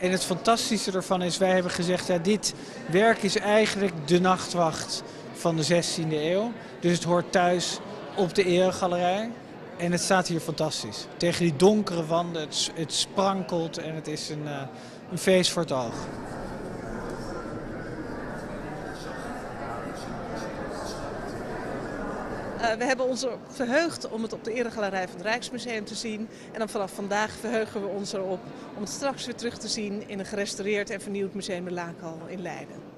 En het fantastische ervan is, wij hebben gezegd, ja, dit werk is eigenlijk de nachtwacht van de 16e eeuw. Dus het hoort thuis op de Eregalerij. En het staat hier fantastisch. Tegen die donkere wanden, het sprankelt en het is een feest voor het oog. We hebben ons erop verheugd om het op de Eregalerij van het Rijksmuseum te zien. En dan vanaf vandaag verheugen we ons erop om het straks weer terug te zien in een gerestaureerd en vernieuwd Museum de Laakhal in Leiden.